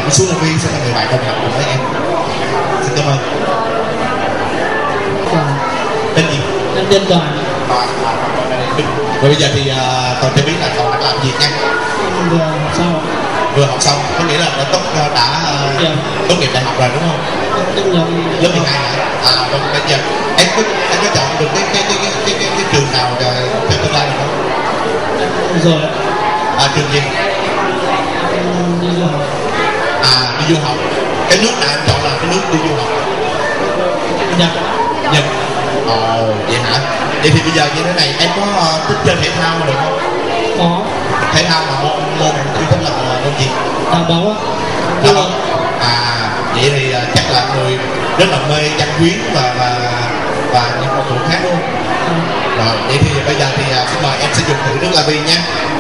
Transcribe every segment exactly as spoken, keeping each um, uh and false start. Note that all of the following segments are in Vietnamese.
Xuống La Vi sẽ là người bạn đồng hành cùng với em. Xin cảm ơn. Tên gì? Em tên Toàn. Và bây giờ thì uh, Toàn cho biết là Toàn đang làm gì nha? Em vừa học xong. Vừa học xong, có nghĩa là đã tốt đã uh, yeah. tốt nghiệp đại học rồi đúng không? Tốt nghiệp lớp mười hai hả? À rồi bây giờ em có em có chọn được cái cái cái cái cái, cái, cái trường nào cho tương lai không? Rồi. À trường gì? Đi du học. À đi du học. Cái nước nào em chọn là cái nước đi du học? Nhật. Nhật. Ồ vậy hả? Vậy thì bây giờ như thế này em có uh, thích chơi thể thao được không? Có. Thể thao mà môn môn yêu thích là môn gì? Đá bóng á. Đá bóng. À vậy thì uh, chắc là người rất là mê Văn Quyến và và và những cầu thủ khác luôn. Ừ. Rồi vậy thì bây giờ thì uh, xin mời em sẽ dùng thử nước La Vi nhé.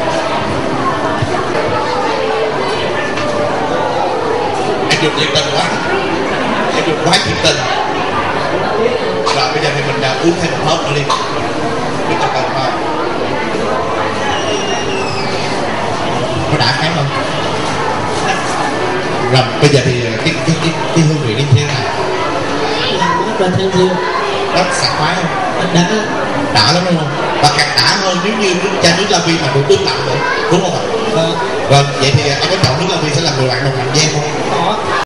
Em dùng nhiệt tình quá. Em dùng quá nhiệt tình. Rồi bây giờ thì mình uh, uống thêm một hớp nữa đi. Để cho cần thôi. Có đã khát không? Rồi bây giờ thì cái cái cái, cái hương vị đi theo nào? Rất là thân yêu. Rất sảng khoái không? Đã. Đã lắm đúng không? Và càng đã hơn nếu như nước chai nước La Vi mà được tưới tặng nữa, đúng không ạ? Vâng. Vâng, vậy thì anh có chọn nước La Vi sẽ là người bạn đồng hành với em không? Có.